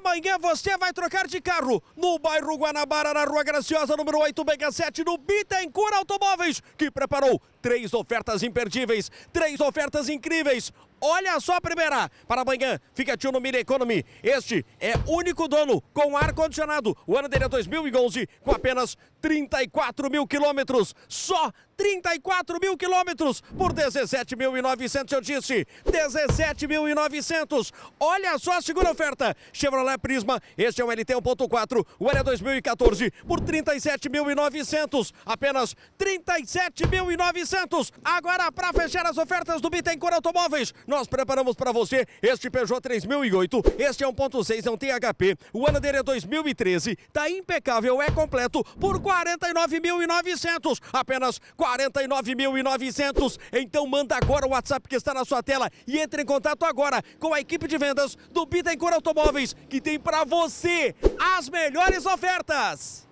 Amanhã você vai trocar de carro no bairro Guanabara, na Rua Graciosa, número 867, no Bittencourt Automóveis, que preparou 3 ofertas imperdíveis, 3 ofertas incríveis. Olha só a primeira, para amanhã, Fiat Uno Mini Economy. Este é único dono com ar-condicionado. O ano dele é 2011, com apenas 34 mil quilômetros. Só 34 mil quilômetros por 17.900, eu disse. 17.900. Olha só a segunda oferta. Chevrolet Prisma, este é um LT 1.4. O ano é 2014 por 37.900. Apenas 37.900. Agora, para fechar as ofertas do Bittencourt Automóveis, nós preparamos para você este Peugeot 3008, este é 1.6, é um THP, o ano dele é 2013, tá impecável, é completo, por 49.900, apenas 49.900. Então manda agora o WhatsApp que está na sua tela e entre em contato agora com a equipe de vendas do Bittencourt Automóveis, que tem para você as melhores ofertas.